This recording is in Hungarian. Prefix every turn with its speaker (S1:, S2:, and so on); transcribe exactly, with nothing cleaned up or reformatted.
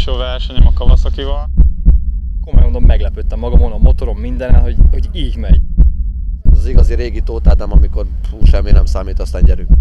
S1: utolsó versenyem a Kawasakival.
S2: Komolyan mondom, meglepődtem magamon, a motorom, mindenen, hogy, hogy így megy.
S3: Az igazi régi Tóth Ádám, amikor hú, semmi nem számít, aztán gyerünk.